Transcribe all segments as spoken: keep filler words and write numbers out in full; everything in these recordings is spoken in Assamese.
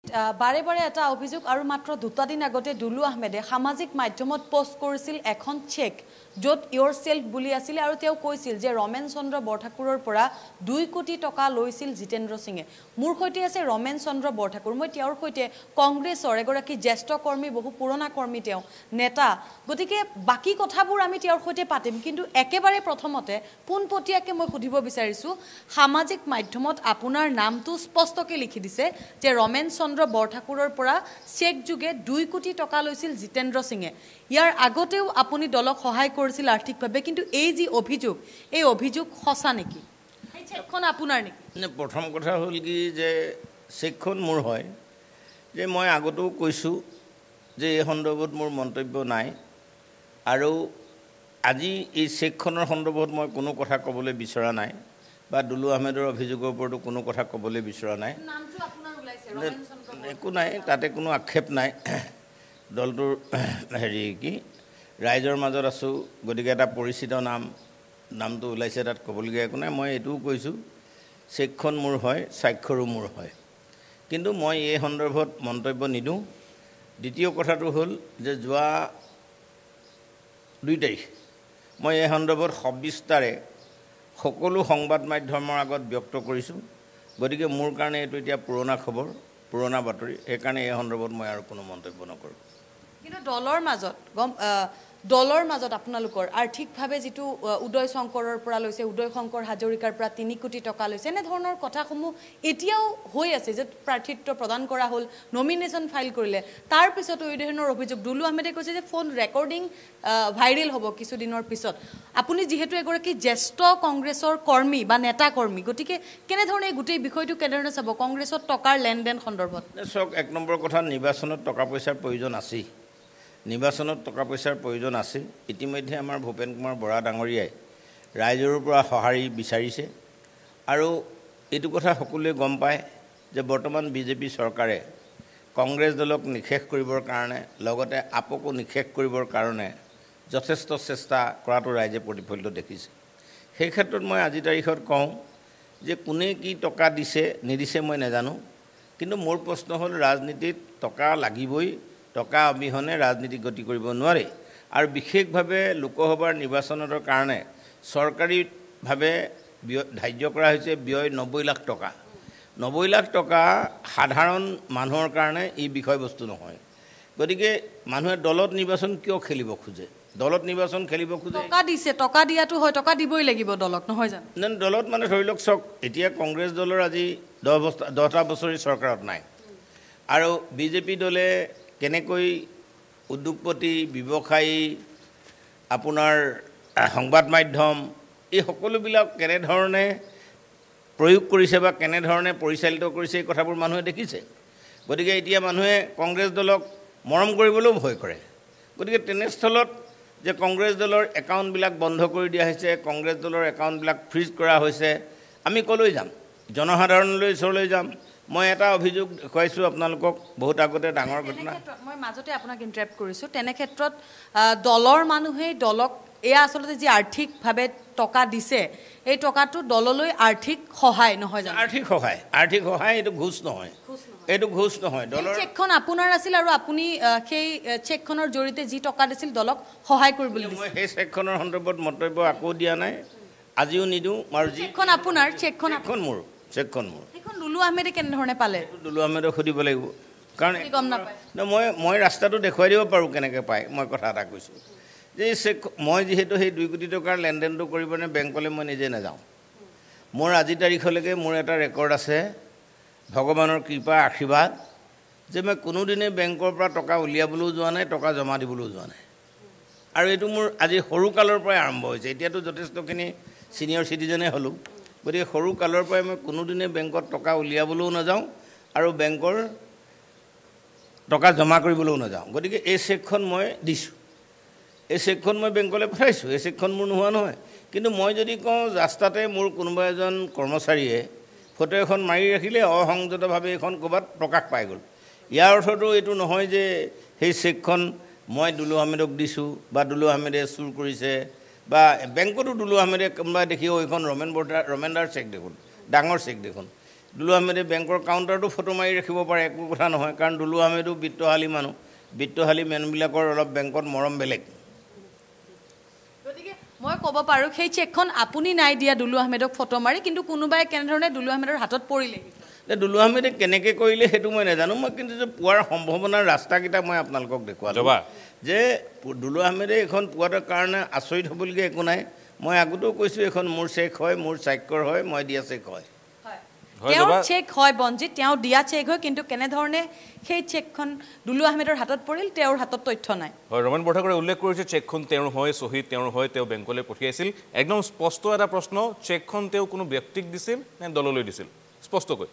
বাৰে বাৰে এটা অভিযোগ আৰু মাত্ৰ দুটা দিন আগতে দুলু আহমেদে সামাজিক মাধ্যমত পোষ্ট কৰিছিল এখন চেক য'ত ইয়ৰ সেলফ বুলি আছিল আৰু তেওঁ কৈছিল যে ৰমেন চন্দ্ৰ বৰঠাকুৰৰ পৰা দুই কোটি টকা লৈছিল জিতেন্দ্ৰ সিঙে মোৰ সৈতে আছে ৰমেন চন্দ্ৰ বৰঠাকুৰ মই তেওঁৰ সৈতে কংগ্ৰেছৰ এগৰাকী জ্যেষ্ঠ কৰ্মী বহু পুৰণা কৰ্মী তেওঁ নেতা গতিকে বাকি কথাবোৰ আমি তেওঁৰ সৈতে পাতিম কিন্তু একেবাৰে প্ৰথমতে পোনপটীয়াকৈ মই সুধিব বিচাৰিছো সামাজিক মাধ্যমত আপোনাৰ নামটো স্পষ্টকৈ লিখি দিছে যে ৰমেন চন্দ্ৰ বৰঠাকুৰৰ পৰা চেক যোগে দুই কোটি টকা লৈছিল জিতেন্দ্ৰ সিঙে ইয়াৰ আগতেও আপুনি দলক সহায় কৰিছিল আৰ্থিকভাৱে কিন্তু এই যি অভিযোগ এই অভিযোগ সঁচা নেকি এই চেকখন আপোনাৰ নেকি নে প্ৰথম কথা হ'ল কি যে চেকখন মোৰ হয় যে মই আগতেও কৈছোঁ যে এই সন্দৰ্ভত মোৰ মন্তব্য নাই আৰু আজি এই চেকখনৰ সন্দৰ্ভত মই কোনো কথা ক'বলৈ বিচৰা নাই বা দুলু আহমেদৰ অভিযোগৰ ওপৰতো কোনো কথা ক'বলৈ বিচৰা নাই নামটো আপোনাৰ ওলাইছে ৰমেন চন্দ্ৰ একো নাই তাতে কোনো আক্ষেপ নাই দলটোৰ হেৰি কি ৰাইজৰ মাজত আছোঁ গতিকে এটা পৰিচিত নাম নামটো ওলাইছে তাত ক'বলগীয়া একো নাই মই এইটোও কৈছোঁ চেকখন মোৰ হয় স্বাক্ষৰো মোৰ হয় কিন্তু মই এই সন্দৰ্ভত মন্তব্য নিদিওঁ দ্বিতীয় কথাটো হ'ল যে যোৱা দুই তাৰিখ মই এই সন্দৰ্ভত সবিস্তাৰে সকলো সংবাদ মাধ্যমৰ আগত ব্যক্ত কৰিছোঁ গতিকে মোৰ কাৰণে এইটো এতিয়া পুৰণা খবৰ পুৰণা বাতৰি সেইকাৰণে এই সন্দৰ্ভত মই আৰু কোনো মন্তব্য নকৰোঁ কিন্তু দলৰ মাজত গম দলৰ মাজত আপোনালোকৰ আৰ্থিকভাৱে যেটো উদয় শংকৰৰ পৰা লৈছে উদয় শংকৰ হাজৰিকাৰ পৰা তিনি কোটি টকা লৈছে এনে ধৰণৰ কথাসমূহ এতিয়াও হৈ আছে যে প্ৰাৰ্থিত্ব প্ৰদান কৰা হ'ল নমিনেশ্যন ফাইল কৰিলে তাৰ পিছত এই ধৰণৰ অভিযোগ দুলু আহমেদে কৈছে যে ফোন ৰেকৰ্ডিং ভাইৰেল হ'ব কিছু দিনৰ পিছত আপুনি যেহেতু এগৰাকী জ্যেষ্ঠ কংগ্ৰেছৰ কৰ্মী বা নেতা কৰ্মী গতিকে কেনে ধৰণে গোটেই বিষয়টো কেনে ধৰণে চাব কংগ্ৰেছত টকাৰ লেনদেন সন্দৰ্ভত চক এক নম্বৰ কথা নিৰ্বাচনত টকা পইচাৰ প্ৰয়োজন আছে নিৰ্বাচনত টকা পইচাৰ প্ৰয়োজন আছে ইতিমধ্যে আমাৰ ভূপেন কুমাৰ বৰা ডাঙৰীয়াই ৰাইজৰ পৰা সঁহাৰি বিচাৰিছে আৰু এইটো কথা সকলোৱে গম পায় যে বৰ্তমান বিজেপি চৰকাৰে কংগ্ৰেছ দলক নিশেষ কৰিবৰ কাৰণে লগতে আপকো নিশেষ কৰিবৰ কাৰণে যথেষ্ট চেষ্টা কৰাটো ৰাইজে প্ৰতিফলিত দেখিছে সেই ক্ষেত্ৰত মই আজি তাৰিখত কওঁ যে কোনে কি টকা দিছে নিদিছে মই নাজানো কিন্তু মোৰ প্ৰশ্ন হ'ল ৰাজনীতিত টকা লাগিবই টকা অবিহনে ৰাজনীতি গতি কৰিব নোৱাৰে আৰু বিশেষভাৱে লোকসভাৰ নিৰ্বাচনৰ কাৰণে চৰকাৰীভাৱে ধাৰ্য কৰা হৈছে ব্যয় নব্বৈ লাখ টকা নব্বৈ লাখ টকা সাধাৰণ মানুহৰ কাৰণে এই বিষয়বস্তু নহয় গতিকে মানুহে দলত নিৰ্বাচন কিয় খেলিব খোজে দলত নিৰ্বাচন খেলিব খোজে টকা দিছে টকা দিয়াটো হয় টকা দিবই লাগিব দলক নহয় জানো না দলত মানে ধৰি লওক চক এতিয়া কংগ্ৰেছ দলৰ আজি দহ বছৰ দহটা বছৰি চৰকাৰত নাই আৰু বিজেপি দলে কেনেকৈ উদ্যোগপতি ব্যৱসায়ী আপোনাৰ সংবাদ মাধ্যম এই সকলোবিলাক কেনেধৰণে প্ৰয়োগ কৰিছে বা কেনেধৰণে পৰিচালিত কৰিছে এই কথাবোৰ মানুহে দেখিছে গতিকে এতিয়া মানুহে কংগ্ৰেছ দলক মৰম কৰিবলৈও ভয় কৰে গতিকে তেনেস্থলত যে কংগ্ৰেছ দলৰ একাউণ্টবিলাক বন্ধ কৰি দিয়া হৈছে কংগ্ৰেছ দলৰ একাউণ্টবিলাক ফ্ৰিজ কৰা হৈছে আমি কলৈ যাম জনসাধাৰণলৈ ওচৰলৈ যাম মই এটা অভিযোগ দেখুৱাইছোঁ আপোনালোকক বহুত আগতে ডাঙৰ ঘটনা মই মাজতে আপোনাক ইন্টাৰাপ্ট কৰিছোঁ তেনে ক্ষেত্ৰত দলৰ মানুহে দলক এয়া আচলতে যি আৰ্থিকভাৱে টকা দিছে এই টকাটো দললৈ আৰ্থিক সহায় নহয় জানো আৰ্থিক সহায় আৰ্থিক সহায় এইটো ঘোষ নহয় এইটো ঘোষ নহয় দলৰ চেকখন আপোনাৰ আছিল আৰু আপুনি সেই চেকখনৰ জৰিয়তে যি টকা দিছিল দলক সহায় কৰিবলৈ দিছিল মই সেই চেকখনৰ সন্দৰ্ভত মন্তব্য আকৌ দিয়া নাই আজিও নিদিওঁ আৰু চেকখন আপোনাৰ চেকখন চেকখন মোৰ চেকখন মোৰ এখন দুলু আহমেদে কেনে ধৰণে পালে দুলু আহমেদক সুধিব লাগিব কাৰণ গম নাপায় মই মই ৰাস্তাটো দেখুৱাই দিব পাৰোঁ কেনেকৈ পায় মই কথা এটা কৈছোঁ যে চেক মই যিহেতু সেই দুই কোটি টকাৰ লেনদেনটো কৰিবনে বেংকলৈ মই নিজে নাযাওঁ মোৰ আজি তাৰিখলৈকে মোৰ এটা ৰেকৰ্ড আছে ভগৱানৰ কৃপা আশীৰ্বাদ যে মই কোনোদিনে বেংকৰ পৰা টকা উলিয়াবলৈও যোৱা নাই টকা জমা দিবলৈও যোৱা নাই আৰু এইটো মোৰ আজি সৰুকালৰ পৰাই আৰম্ভ হৈছে এতিয়াতো যথেষ্টখিনি ছিনিয়ৰ চিটিজেনে হ'লোঁ গতিকে সৰু কালৰ পৰাই মই কোনোদিনে বেংকত টকা উলিয়াবলৈও নাযাওঁ আৰু বেংকৰ টকা জমা কৰিবলৈও নাযাওঁ গতিকে এই চেকখন মই দিছোঁ এই চেকখন মই বেংকলৈ পঠাইছোঁ এই চেকখন মোৰ নোহোৱা নহয় কিন্তু মই যদি কওঁ ৰাস্তাতে মোৰ কোনোবা এজন কৰ্মচাৰীয়ে ফটো এখন মাৰি ৰাখিলে অসংযতভাৱে এখন ক'ৰবাত প্ৰকাশ পাই গ'ল ইয়াৰ অৰ্থটো এইটো নহয় যে সেই চেকখন মই দুলু আহমেদক দিছোঁ বা দুলু আহমেদে চুৰ কৰিছে বা বেংকতো দুলু আহমেদে কোনোবাই দেখি এইখন ৰমেন বৰ্তা ৰমেনদাৰ চেক দেখোন ডাঙৰ চেক দেখোন দুলু আহমেদে বেংকৰ কাউণ্টাৰটো ফটো মাৰি ৰাখিব পাৰে, একো কথা নহয়, কাৰণ দুলু আহমেদো বিত্তশালী মানুহ। বিত্তশালী মেনবিলাকৰ অলপ বেংকত মৰম বেলেগ। গতিকে মই ক'ব পাৰোঁ সেই চেকখন আপুনি নাই দিয়া দুলু আহমেদক ফটো মাৰি, কিন্তু কোনোবাই কেনেধৰণে দুলু আহমেদৰ হাতত পৰিলে? দুলু আহমেদে কেনেকৈ কৰিলে সেইটো মই নাজানো। মই কিন্তু যে পোৱাৰ সম্ভাৱনাৰ ৰাস্তাকেইটা মই আপোনালোকক দেখুৱালোঁ যে দুলু আহমেদে এইখন পোৱাটোৰ কাৰণে আচৰিত হ'বলগীয়া একো নাই। মই আগতেও কৈছোঁ এইখন মোৰ চেক হয়, মোৰ স্বাক্ষৰ হয়, মই দিয়া চেক হয়। তেওঁৰ চেক হয় বঞ্জিত, তেওঁ দিয়া চেক হয়, কিন্তু কেনেধৰণে সেই চেকখন দুলু আহমেদৰ হাতত পৰিল তেওঁৰ হাতত তথ্য নাই। হয়, ৰমেন বৰঠাকুৰে উল্লেখ কৰিছে চেকখন তেওঁৰ হয়, চহী তেওঁৰ হয়, তেওঁ বেংকলৈ পঠিয়াইছিল। একদম স্পষ্ট এটা প্ৰশ্ন, চেকখন তেওঁ কোনো ব্যক্তিক দিছিল নে দললৈ দিছিল? স্পষ্টকৈ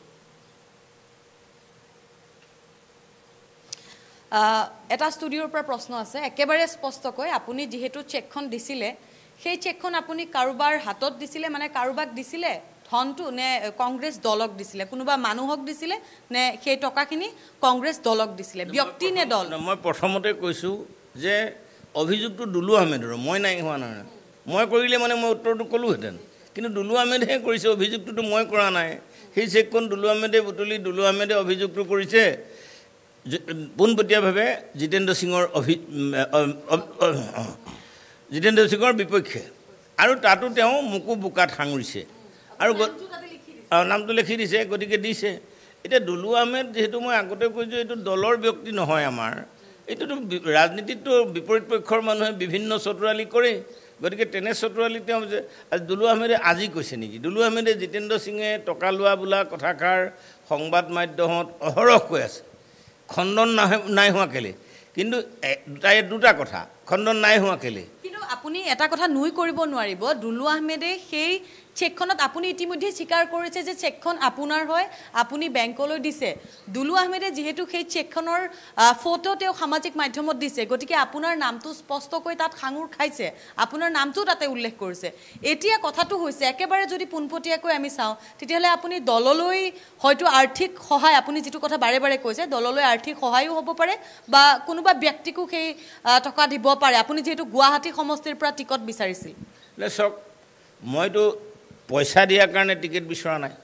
এটা ষ্টুডিঅ'ৰ পৰা প্ৰশ্ন আছে, একেবাৰে স্পষ্টকৈ আপুনি যিহেতু চেকখন দিছিলে, সেই চেকখন আপুনি কাৰোবাৰ হাতত দিছিলে, মানে কাৰোবাক দিছিলে ধনটো, নে কংগ্ৰেছ দলক দিছিলে? কোনোবা মানুহক দিছিলে নে সেই টকাখিনি কংগ্ৰেছ দলক দিছিলে, ব্যক্তি নে দল? মই প্ৰথমতে কৈছোঁ যে অভিযোগটো দুলু আহমেদৰ, মই নাই হোৱা নহয়। মই কৰিলে মানে মই উত্তৰটো ক'লোহেঁতেন, কিন্তু দুলু আহমেদেহে কৰিছে, অভিযোগটোতো মই কৰা নাই। সেই চেকখন দুলু আহমেদে বুটলি দুলু আহমেদে অভিযোগটো কৰিছে পোনপটীয়াভাৱে জিতেন্দ্ৰ সিঙৰ অভি জিতেন্দ্ৰ সিঙৰ বিপক্ষে, আৰু তাতো তেওঁ মোকো বোকাত সাঙুৰিছে আৰু নামটো লিখি দিছে। গতিকে দিছে। এতিয়া দুলু আহমেদ যিহেতু মই আগতে কৈছোঁ এইটো দলৰ ব্যক্তি নহয় আমাৰ, এইটোতো ৰাজনীতিততো বিপৰীত পক্ষৰ মানুহে বিভিন্ন চতুৰালি কৰে। গতিকে তেনে চতুৰালি তেওঁ যে দুলু আহমেদে আজি কৈছে নেকি? দুলু আহমেদে জিতেন্দ্ৰ সিঙে টকা লোৱা বোলা কথাষাৰ সংবাদ মাধ্যমত অহৰহ কৈ আছে। খণ্ডন নাই হোৱা কেলে? কিন্তু তাই দুটা কথা, খণ্ডন নাই হোৱা কেলে? কিন্তু আপুনি এটা কথা নুই কৰিব নোৱাৰিব, দুলু আহমেদে সেই চেকখনত আপুনি ইতিমধ্যে স্বীকাৰ কৰিছে যে চেকখন আপোনাৰ হয়, আপুনি বেংকলৈ দিছে। দুলু আহমেদে যিহেতু সেই চেকখনৰ ফটো তেওঁ সামাজিক মাধ্যমত দিছে, গতিকে আপোনাৰ নামটো স্পষ্টকৈ তাত সাঙুৰ খাইছে, আপোনাৰ নামটো তাতে উল্লেখ কৰিছে। এতিয়া কথাটো হৈছে একেবাৰে যদি পোনপটীয়াকৈ আমি চাওঁ, তেতিয়াহ'লে আপুনি দললৈ হয়তো আৰ্থিক সহায়, আপুনি যিটো কথা বাৰে বাৰে কৈছে, দললৈ আৰ্থিক সহায়ো হ'ব পাৰে বা কোনোবা ব্যক্তিকো সেই টকা দিব পাৰে। আপুনি যিহেতু গুৱাহাটী সমষ্টিৰ পৰা টিকট বিচাৰিছিল। চাওক, মইতো পইচা দিয়াৰ কাৰণে টিকেট বিচৰা নাই,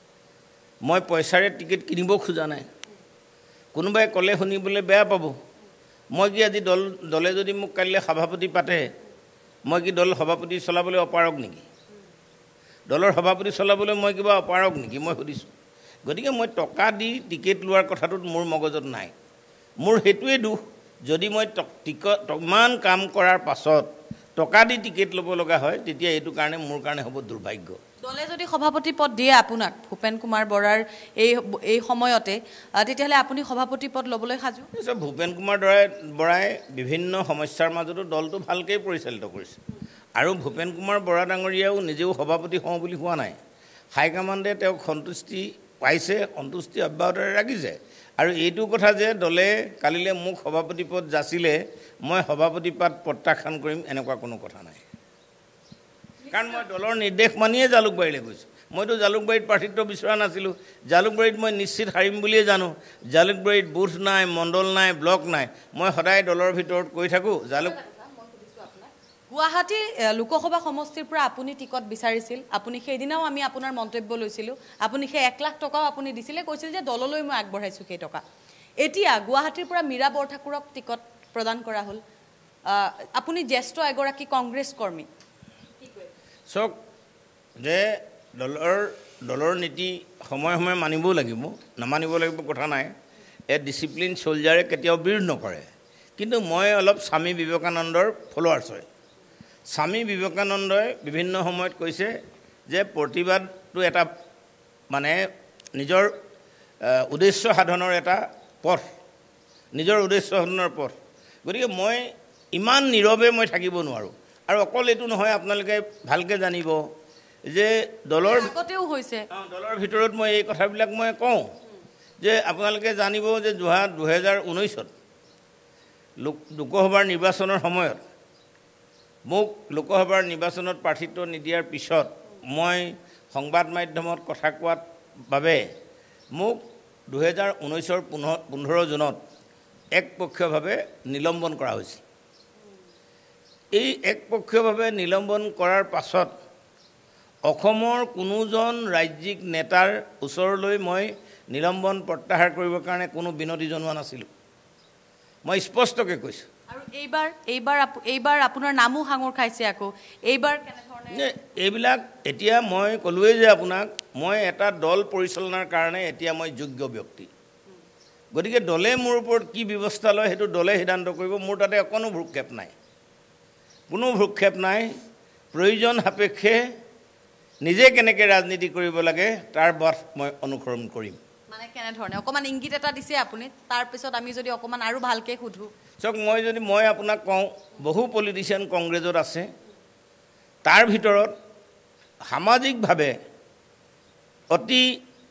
মই পইচাৰে টিকেট কিনিব খোজা নাই। কোনোবাই ক'লে শুনিবলৈ বেয়া পাব। মই কি আজি দল দলে যদি মোক কাইলৈ সভাপতি পাতে, মই কি দল সভাপতি চলাবলৈ অপাৰগ নেকি? দলৰ সভাপতি চলাবলৈ মই কিবা অপাৰগ নেকি? মই সুধিছোঁ। গতিকে মই টকা দি টিকেট লোৱাৰ কথাটোত মোৰ মগজত নাই। মোৰ সেইটোৱে দুখ, যদি মই টিকট ইমান কাম কৰাৰ পাছত টকা দি টিকেট ল'ব লগা হয়, তেতিয়া এইটো কাৰণে মোৰ কাৰণে হ'ব দুৰ্ভাগ্য। দলে যদি সভাপতি পদ দিয়ে আপোনাক, ভূপেন কুমাৰ বৰাৰ এই এই সময়তে, তেতিয়াহ'লে আপুনি সভাপতি পদ ল'বলৈ সাজু? ভূপেন কুমাৰ বৰাই বৰাই বিভিন্ন সমস্যাৰ মাজতো দলটো ভালকৈয়ে পৰিচালিত কৰিছে, আৰু ভূপেন কুমাৰ বৰা ডাঙৰীয়াও নিজেও সভাপতি হওঁ বুলি হোৱা নাই। হাইকমাণ্ডে তেওঁক সন্তুষ্টি পাইছে, সন্তুষ্টি অব্যাহতৰে ৰাখিছে। আৰু এইটো কথা যে দলে কালিলৈ মোক সভাপতি পদ যাচিলে মই সভাপতি পদ প্ৰত্যাখ্যান কৰিম, এনেকুৱা কোনো কথা নাই। কাৰণ মই দলৰ নিৰ্দেশ মানিয়ে জালুকবাৰীলৈ গৈছোঁ। মইতো জালুকবাৰীত প্ৰাৰ্থিত্ব বিচৰা নাছিলোঁ। জালুকবাৰীত মই নিশ্চিত হাৰিম বুলিয়ে জানো। জালুকবাৰীত বুথ নাই, মণ্ডল নাই, ব্লক নাই। মই সদায় দলৰ ভিতৰত কৈ থাকোঁ। জালুক গুৱাহাটী লোকসভা সমষ্টিৰ পৰা আপুনি টিকট বিচাৰিছিল, আপুনি সেইদিনাও আমি আপোনাৰ মন্তব্য লৈছিলোঁ, আপুনি সেই এক লাখ টকাও আপুনি দিছিলে, কৈছিল যে দললৈ মই আগবঢ়াইছোঁ সেই টকা। এতিয়া গুৱাহাটীৰ পৰা মীৰা বৰঠাকুৰক টিকট প্ৰদান কৰা হ'ল, আপুনি জ্যেষ্ঠ এগৰাকী কংগ্ৰেছ কৰ্মী। চাওক, যে দলৰ দলৰ নীতি সময়ে সময়ে মানিবও লাগিব, নামানিব লাগিব কথা নাই। এই ডিচিপ্লিন চলজাৰে কেতিয়াও বিৰোধ নকৰে। কিন্তু মই অলপ স্বামী বিবেকানন্দৰ ফলোৱাৰ্ছ হয়। স্বামী বিবেকানন্দই বিভিন্ন সময়ত কৈছে যে প্ৰতিবাদটো এটা মানে নিজৰ উদ্দেশ্য সাধনৰ এটা পথ, নিজৰ উদ্দেশ্য সাধনৰ পথ। গতিকে মই ইমান নীৰৱে মই থাকিব নোৱাৰোঁ। আৰু অকল এইটো নহয়, আপোনালোকে ভালকৈ জানিব যে দলৰ আগতেও হৈছে, দলৰ ভিতৰত মই এই কথাবিলাক মই কওঁ যে আপোনালোকে জানিব যে যোৱা দুহেজাৰ ঊনৈছত লোক লোকসভাৰ নিৰ্বাচনৰ সময়ত মোক লোকসভাৰ নিৰ্বাচনত প্ৰাৰ্থিত্ব নিদিয়াৰ পিছত মই সংবাদ মাধ্যমত কথা কোৱাৰ বাবে মোক দুহেজাৰ ঊনৈছৰ পোন্ধৰ পোন্ধৰ জুনত একপক্ষীয়ভাৱে নিলম্বন কৰা হৈছিল। এই একপক্ষীয়ভাৱে নিলম্বন কৰাৰ পাছত অসমৰ কোনোজন ৰাজ্যিক নেতাৰ ওচৰলৈ মই নিলম্বন প্ৰত্যাহাৰ কৰিবৰ কাৰণে কোনো বিনতি জনোৱা নাছিলোঁ মই স্পষ্টকৈ কৈছোঁ আৰু এইবাৰ এইবাৰ এইবাৰ আপোনাৰ নামো সাঙুৰ খাইছে আকৌ এইবাৰ কেনেধৰণে এইবিলাক এতিয়া মই ক'লোৱেই যে আপোনাক মই এটা দল পৰিচালনাৰ কাৰণে এতিয়া মই যোগ্য ব্যক্তি গতিকে দলে মোৰ ওপৰত কি ব্যৱস্থা লয় সেইটো দলে সিদ্ধান্ত কৰিব মোৰ তাতে অকণো ভ্ৰক্ষেপ নাই কোনো ভ্ৰক্ষেপ নাই প্ৰয়োজন সাপেক্ষে নিজে কেনেকৈ ৰাজনীতি কৰিব লাগে তাৰ বাট মই অনুসৰণ কৰিম মানে কেনেধৰণে অকণমান ইংগিত এটা দিছে আপুনি তাৰপিছত আমি যদি অকণমান আৰু ভালকৈ সোধোঁ চাওক মই যদি মই আপোনাক কওঁ বহু পলিটিচিয়ান কংগ্ৰেছত আছে তাৰ ভিতৰত সামাজিকভাৱে অতি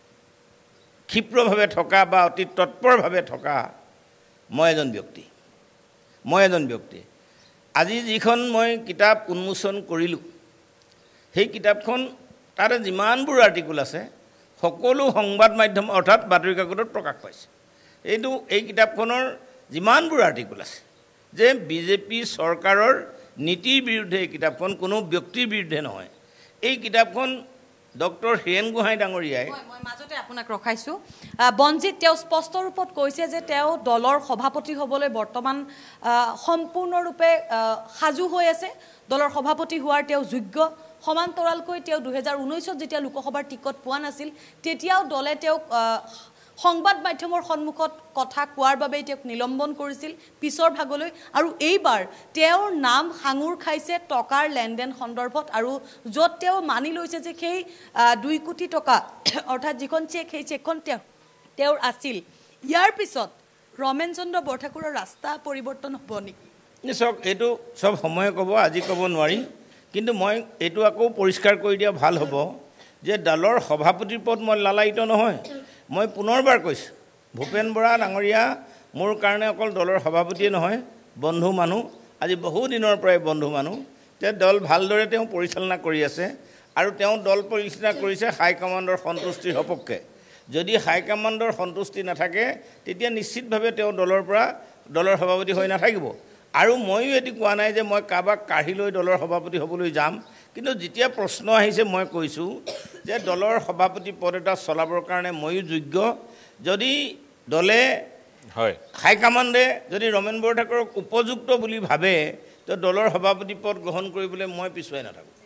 ক্ষিপ্ৰভাৱে থকা বা অতি তৎপৰভাৱে থকা মই এজন ব্যক্তি মই এজন ব্যক্তি আজি যিখন মই কিতাপ উন্মোচন কৰিলোঁ সেই কিতাপখন তাতে যিমানবোৰ আৰ্টিকুল আছে সকলো সংবাদ মাধ্যম অৰ্থাৎ বাতৰি কাকতত প্ৰকাশ পাইছে এইটো এই কিতাপখনৰ যিমানবোৰ আৰ্টিকুল আছে যে বিজেপি চৰকাৰৰ নীতিৰ বিৰুদ্ধে এই কিতাপখন কোনো ব্যক্তিৰ বিৰুদ্ধে নহয় এই কিতাপখন ডক্টৰ হীৰেণ গোহাঁই ডাঙৰীয়াই মই মাজতে আপোনাক ৰখাইছোঁ বঞ্জিত তেওঁ স্পষ্ট ৰূপত কৈছে যে তেওঁ দলৰ সভাপতি হ'বলৈ বৰ্তমান সম্পূৰ্ণৰূপে সাজু হৈ আছে দলৰ সভাপতি হোৱাৰ তেওঁ যোগ্য সমান্তৰালকৈ তেওঁ দুহেজাৰ ঊনৈছত যেতিয়া লোকসভাৰ টিকট পোৱা নাছিল তেতিয়াও দলে তেওঁক সংবাদ মাধ্যমৰ সন্মুখত কথা কোৱাৰ বাবে তেওঁক নিলম্বন কৰিছিল পিছৰ ভাগলৈ আৰু এইবাৰ তেওঁৰ নাম সাঙুৰ খাইছে টকাৰ লেনদেন সন্দৰ্ভত আৰু য'ত তেওঁ মানি লৈছে যে সেই দুই কোটি টকা অৰ্থাৎ যিখন চেক সেই চেকখন তেওঁ তেওঁৰ আছিল ইয়াৰ পিছত ৰমেন চন্দ্ৰ বৰঠাকুৰৰ ৰাস্তা পৰিৱৰ্তন হ'ব নেকি চাওক এইটো চব সময়ে ক'ব আজি ক'ব নোৱাৰি কিন্তু মই এইটো আকৌ পৰিষ্কাৰ কৰি দিয়া ভাল হ'ব যে দলৰ সভাপতিৰ পদ মই লালায়িত নহয় মই পুনৰবাৰ কৈছোঁ ভূপেন বৰা ডাঙৰীয়া মোৰ কাৰণে অকল দলৰ সভাপতিয়ে নহয় বন্ধু মানুহ আজি বহু দিনৰ পৰাই বন্ধু মানুহ যে দল ভালদৰে তেওঁ পৰিচালনা কৰি আছে আৰু তেওঁ দল পৰিচালনা কৰিছে হাইকমাণ্ডৰ সন্তুষ্টিৰ সপক্ষে যদি হাইকমাণ্ডৰ সন্তুষ্টি নাথাকে তেতিয়া নিশ্চিতভাৱে তেওঁ দলৰ পৰা দলৰ সভাপতি হৈ নাথাকিব আৰু ময়ো এটি কোৱা নাই যে মই কাৰোবাক কাঢ়ি লৈ দলৰ সভাপতি হ'বলৈ যাম কিন্তু যেতিয়া প্ৰশ্ন আহিছে মই কৈছোঁ যে দলৰ সভাপতি পদ এটা চলাবৰ কাৰণে ময়ো যোগ্য যদি দলে হয় হাইকমাণ্ডে যদি ৰমেন বৰঠাকুৰক উপযুক্ত বুলি ভাবে তো দলৰ সভাপতি পদ গ্ৰহণ কৰিবলৈ মই পিছুৱাই নাথাকোঁ